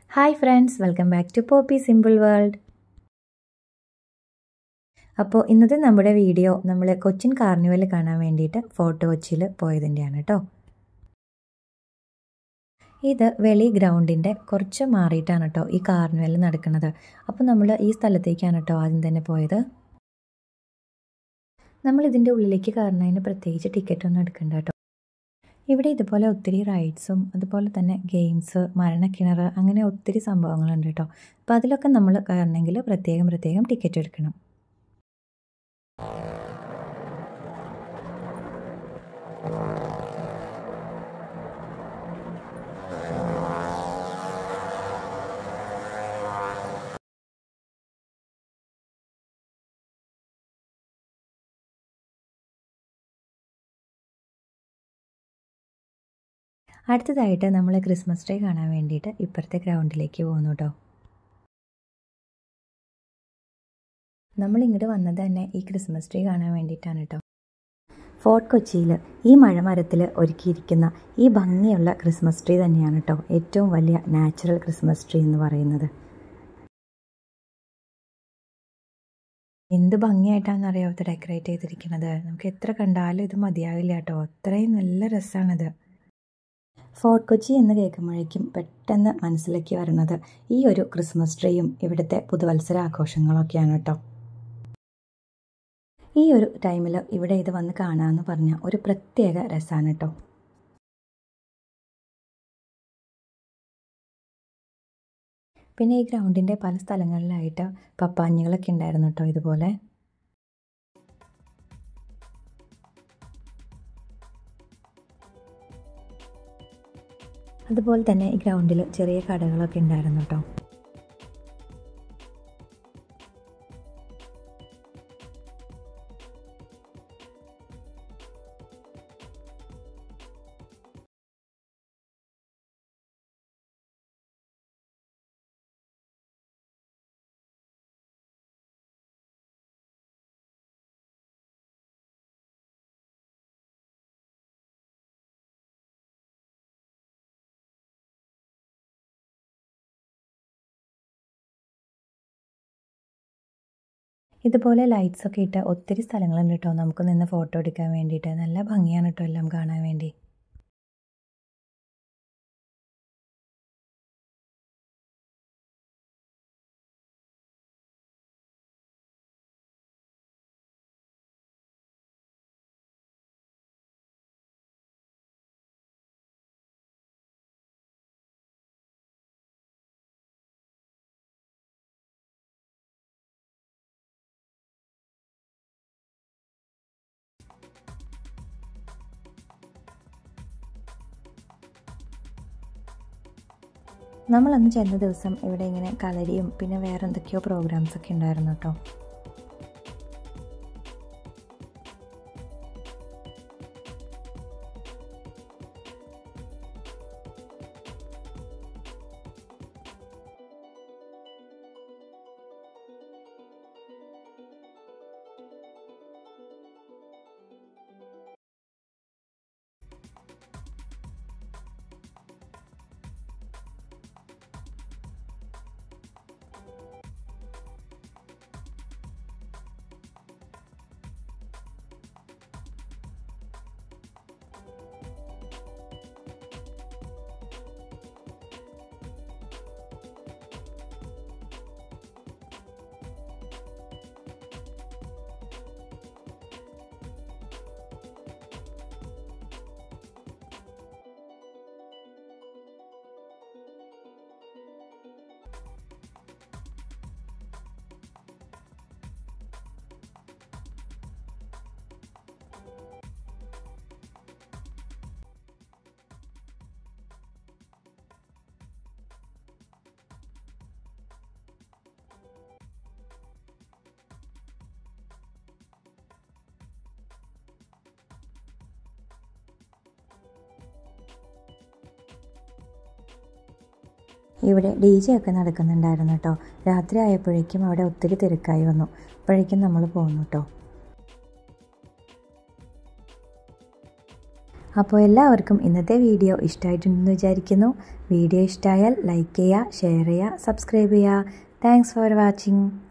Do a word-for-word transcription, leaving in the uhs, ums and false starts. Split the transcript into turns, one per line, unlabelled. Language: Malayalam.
Hi friends, welcome back to Poppy Simple World. അപ്പോൾ ഇന്നത്തെ നമ്മുടെ വീഡിയോ നമ്മൾ കൊച്ചിൻ കാർണിവൽ കാണാൻ വേണ്ടിയിട്ട് ഫോർട്ട് കൊച്ചിയിൽ പോയതിൻ്റെയാണ് കേട്ടോ. ഇത് വെളി ഗ്രൗണ്ടിൻ്റെ കുറച്ച് മാറിയിട്ടാണ് കേട്ടോ ഈ കാർണിവൽ നടക്കുന്നത്. അപ്പോൾ നമ്മൾ ഈ സ്ഥലത്തേക്കാണ് കേട്ടോ ആദ്യം തന്നെ പോയത്. നമ്മൾ ഇതിൻ്റെ ഉള്ളിലേക്ക് കയറുന്നതിന് പ്രത്യേകിച്ച് ടിക്കറ്റ് ഒന്നും എടുക്കണ്ട കേട്ടോ. ഇവിടെ ഇതുപോലെ ഒത്തിരി റൈഡ്സും അതുപോലെ തന്നെ ഗെയിംസ്, മരണക്കിണർ, അങ്ങനെ ഒത്തിരി സംഭവങ്ങളുണ്ട് കേട്ടോ. അപ്പോൾ അതിലൊക്കെ നമ്മൾ കയറണമെങ്കിൽ പ്രത്യേകം പ്രത്യേകം ടിക്കറ്റ് എടുക്കണം. അടുത്തതായിട്ട് നമ്മൾ ക്രിസ്മസ് ട്രീ കാണാൻ വേണ്ടിയിട്ട് ഇപ്പുറത്തെ ഗ്രൗണ്ടിലേക്ക് പോകുന്നു കേട്ടോ. നമ്മൾ ഇങ്ങോട്ട് വന്നത് തന്നെ ഈ ക്രിസ്മസ് ട്രീ കാണാൻ വേണ്ടിയിട്ടാണ് കേട്ടോ. ഫോർട്ട് കൊച്ചിയിൽ ഈ മഴമരത്തിൽ ഒരുക്കിയിരിക്കുന്ന ഈ ഭംഗിയുള്ള ക്രിസ്മസ് ട്രീ തന്നെയാണ് കേട്ടോ ഏറ്റവും വലിയ നാച്ചുറൽ ക്രിസ്മസ് ട്രീ എന്ന് പറയുന്നത്. എന്ത് ഭംഗിയായിട്ടാണെന്ന് അറിയാമോ ഇത് ഡെക്കറേറ്റ് ചെയ്തിരിക്കുന്നത്. നമുക്ക് എത്ര കണ്ടാലും ഇത് മതിയാവില്ല കേട്ടോ, അത്രയും നല്ല രസമാണിത്. ഫോർട്ട് കൊച്ചി എന്ന് കേൾക്കുമ്പോഴേക്കും പെട്ടെന്ന് മനസ്സിലേക്ക് വരുന്നത് ഈ ഒരു ക്രിസ്മസ് ട്രീയും ഇവിടുത്തെ പുതുവത്സര ആഘോഷങ്ങളൊക്കെയാണ് കേട്ടോ. ഈ ഒരു ടൈമിൽ ഇവിടെ ഇത് വന്ന് കാണാമെന്ന് പറഞ്ഞാൽ ഒരു പ്രത്യേക രസമാണ് കേട്ടോ. പിന്നെ ഈ ഗ്രൗണ്ടിൻ്റെ പല സ്ഥലങ്ങളിലായിട്ട് പപ്പാഞ്ഞികളൊക്കെ ഉണ്ടായിരുന്നു കേട്ടോ ഇതുപോലെ. അതുപോലെ തന്നെ ഈ ഗ്രൗണ്ടിൽ ചെറിയ കടകളൊക്കെ ഉണ്ടായിരുന്നു കേട്ടോ. ഇതുപോലെ ലൈറ്റ്സൊക്കെ ഇട്ട ഒത്തിരി സ്ഥലങ്ങളുണ്ട് കേട്ടോ നമുക്ക് നിന്ന് ഫോട്ടോ എടുക്കാൻ വേണ്ടിയിട്ട്. നല്ല ഭംഗിയാണ് കേട്ടോ എല്ലാം കാണാൻ വേണ്ടി. നമ്മളന്ന് ചെന്ന ദിവസം ഇവിടെ ഇങ്ങനെ കളരിയും പിന്നെ വേറെ എന്തൊക്കെയോ പ്രോഗ്രാംസൊക്കെ ഉണ്ടായിരുന്നു കേട്ടോ. ഇവിടെ ഡി ജെ ഒക്കെ നടക്കുന്നുണ്ടായിരുന്നു കേട്ടോ. രാത്രി ആയപ്പോഴേക്കും അവിടെ ഒത്തിരി തിരക്കായി വന്നു. അപ്പോഴേക്കും നമ്മൾ പോന്നു കേട്ടോ. അപ്പോൾ എല്ലാവർക്കും ഇന്നത്തെ വീഡിയോ ഇഷ്ടമായിട്ടുണ്ടെന്ന് വിചാരിക്കുന്നു. വീഡിയോ ഇഷ്ടമായാൽ ലൈക്ക് ചെയ്യുക, ഷെയർ ചെയ്യുക, സബ്സ്ക്രൈബ് ചെയ്യുക. Thanks for watching.